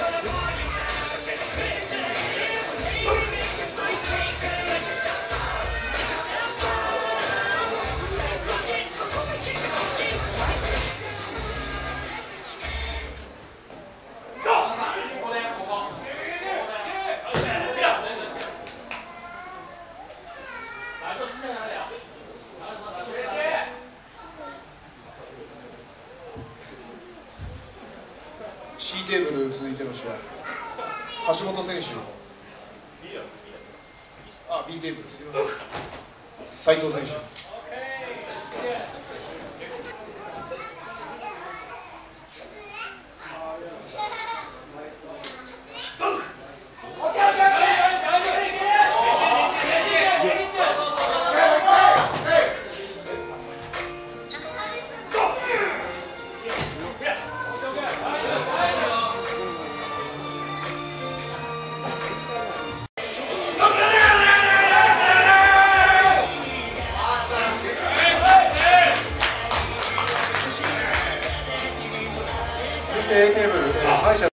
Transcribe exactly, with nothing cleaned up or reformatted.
C テーブル続いての試合、橋本選手、あ B テーブルすみません、斉藤選手。A テーブル、敗者